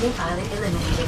Enemy pilot eliminated.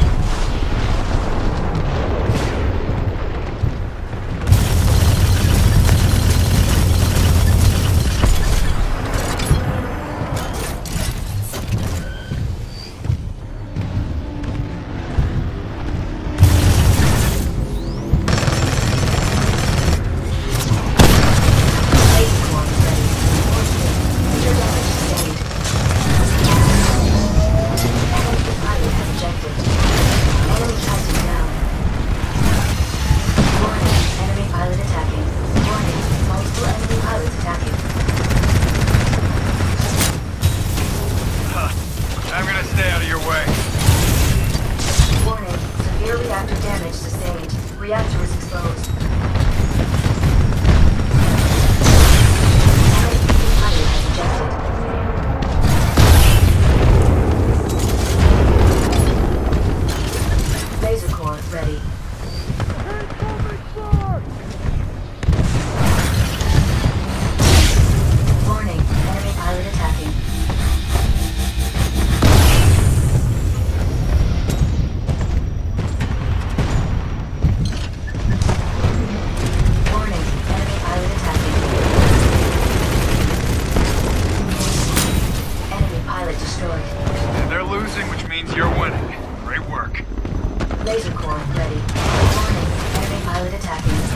Reactor is exposed. Pilot has ejected. Laser core ready. Warning, enemy pilot attacking. They're losing, which means you're winning. Great work. Laser core ready. Warning, enemy pilot attacking.